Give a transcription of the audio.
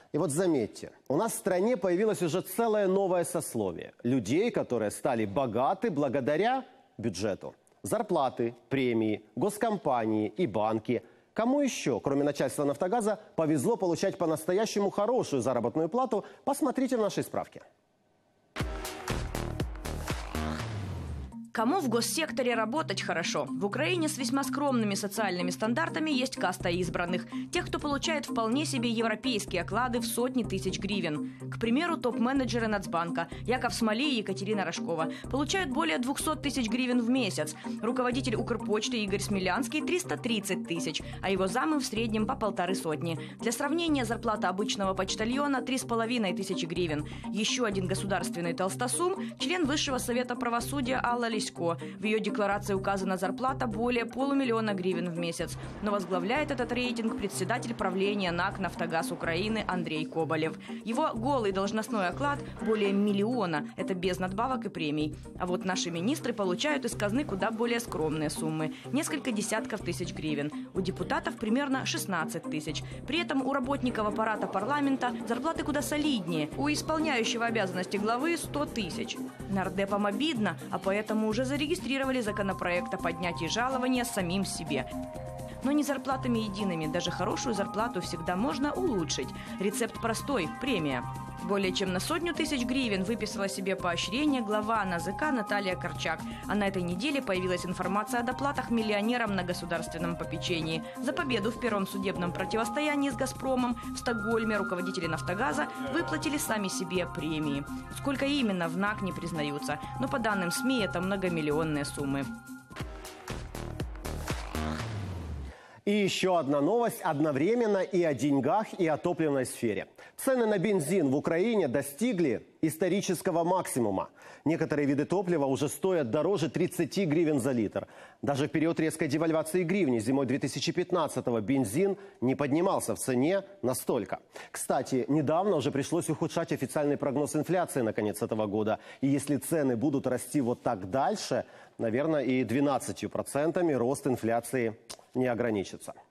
И вот заметьте, у нас в стране появилось уже целое новое сословие. Людей, которые стали богаты благодаря бюджету. Зарплаты, премии, госкомпании и банки. Кому еще, кроме начальства «Нафтогаза», повезло получать по-настоящему хорошую заработную плату, посмотрите в нашей справке. Кому в госсекторе работать хорошо? В Украине с весьма скромными социальными стандартами есть каста избранных. Тех, кто получает вполне себе европейские оклады в сотни тысяч гривен. К примеру, топ-менеджеры Нацбанка Яков Смолей и Екатерина Рожкова получают более 200 тысяч гривен в месяц. Руководитель Укрпочты Игорь Смелянский – 330 тысяч, а его замы в среднем по 150. Для сравнения, зарплата обычного почтальона – 3500 гривен. Еще один государственный толстосум – член Высшего совета правосудия Алла Лисько. В ее декларации указана зарплата более 500 000 гривен в месяц. Но возглавляет этот рейтинг председатель правления НАК «Нафтогаз Украины» Андрей Коболев. Его голый должностной оклад более 1 миллиона. Это без надбавок и премий. А вот наши министры получают из казны куда более скромные суммы. Несколько десятков тысяч гривен. У депутатов примерно 16 тысяч. При этом у работников аппарата парламента зарплаты куда солиднее. У исполняющего обязанности главы 100 тысяч. Нардепам обидно, а поэтому уже зарегистрировали законопроект о поднятии жалования самим себе. Но не зарплатами едиными, даже хорошую зарплату всегда можно улучшить. Рецепт простой – премия. Более чем на 100 000 гривен выписала себе поощрение глава НАЗК Наталья Корчак. А на этой неделе появилась информация о доплатах миллионерам на государственном попечении. За победу в первом судебном противостоянии с «Газпромом» в Стокгольме руководители «Нафтогаза» выплатили сами себе премии. Сколько именно, в НАК не признаются, но по данным СМИ это многомиллионные суммы. И еще одна новость одновременно и о деньгах, и о топливной сфере. Цены на бензин в Украине достигли исторического максимума. Некоторые виды топлива уже стоят дороже 30 гривен за литр. Даже в период резкой девальвации гривни зимой 2015-го бензин не поднимался в цене настолько. Кстати, недавно уже пришлось ухудшать официальный прогноз инфляции на конец этого года. И если цены будут расти вот так дальше, наверное, и 12% рост инфляции не ограничится.